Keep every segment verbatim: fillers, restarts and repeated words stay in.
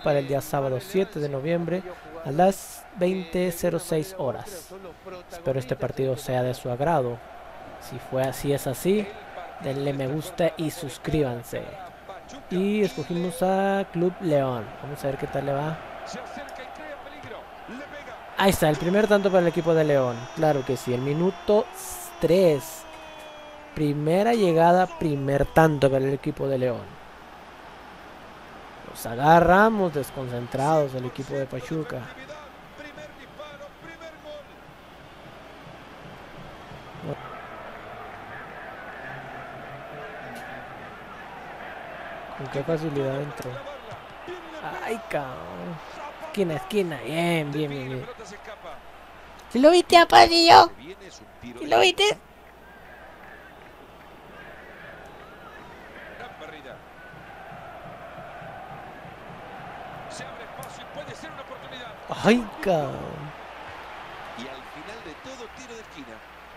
para el día sábado siete de noviembre a las veinte cero seis horas. Espero este partido sea de su agrado. Si fue así, es así, denle me gusta y suscríbanse. Y escogimos a Club León. Vamos a ver qué tal le va. Ahí está, el primer tanto para el equipo de León. Claro que sí, el minuto tres. Primera llegada, primer tanto para el equipo de León. Nos agarramos desconcentrados el equipo de Pachuca. Con qué facilidad entró. Ay, cabrón. Esquina, esquina. Bien, bien, bien, bien. ¿Sí lo viste, Apadillo? ¿Sí lo viste? Ay, cabrón. Y al final de todo, tiro de esquina.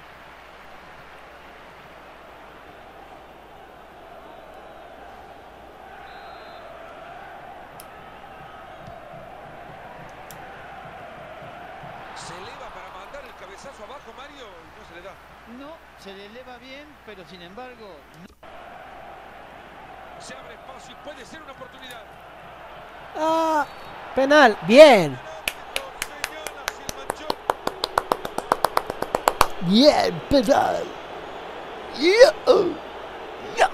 Se eleva para mandar el cabezazo abajo, Mario, y no se le da. No, se le eleva bien, pero sin embargo... No. Se abre espacio y puede ser una oportunidad. Ah, penal. Bien. Bien, penal. Yeah. Yeah.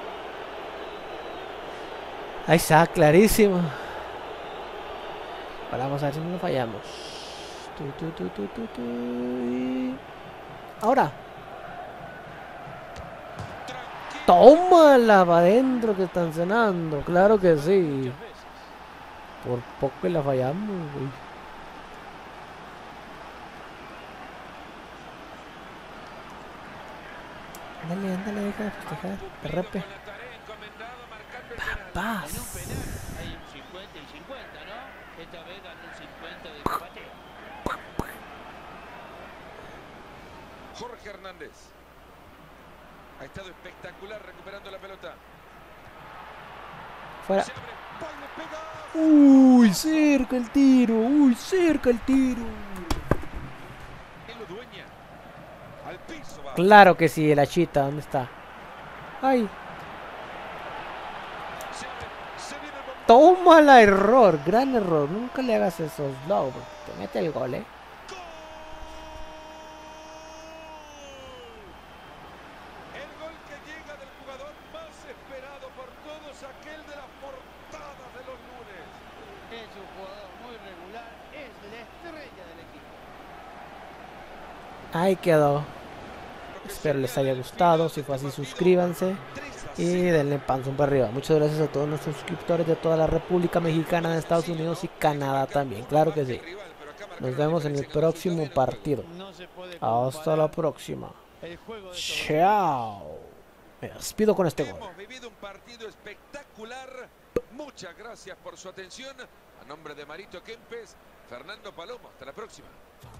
Ahí está, clarísimo. Ahora vamos a ver si no fallamos. Tu, tu, tu, tu, tu, tu. Ahora. Tómala para adentro que están cenando. Claro que sí. Por poco que la fallamos, güey. Ándale, ándale, deja de festejar. Derrape. Papás. En un penal hay un cincuenta y cincuenta, ¿no? Esta vez ganó un cincuenta de empate. Jorge Hernández. Ha estado espectacular recuperando la pelota. Fuera. Uy, cerca el tiro. Uy, cerca el tiro. Al piso va. Claro que sí, el Achita, ¿dónde está? Ay. Tómala, error, gran error. Nunca le hagas esos low. Te mete el gol, eh. El gol que llega del jugador más esperado por todos, aquel de las portadas de los lunes. Es un jugador muy regular, es la estrella del equipo. Ahí quedó. Espero les haya gustado. Si fue así, suscríbanse y denle panzón para arriba. Muchas gracias a todos nuestros suscriptores de toda la República Mexicana, de Estados Unidos y Canadá también. Claro que sí. Nos vemos en el próximo partido. Hasta la próxima. Chao. Me despido con este gol. Hemos vivido un partido espectacular. Muchas gracias por su atención. A nombre de Marito Kempes, Fernando Palomo. Hasta la próxima.